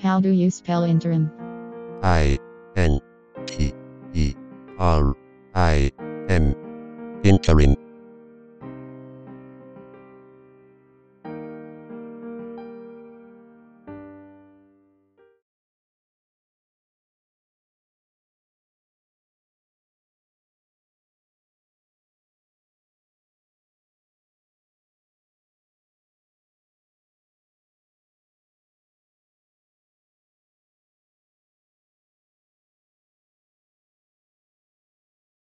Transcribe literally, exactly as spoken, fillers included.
How do you spell interim? I N T E R I M. Interim.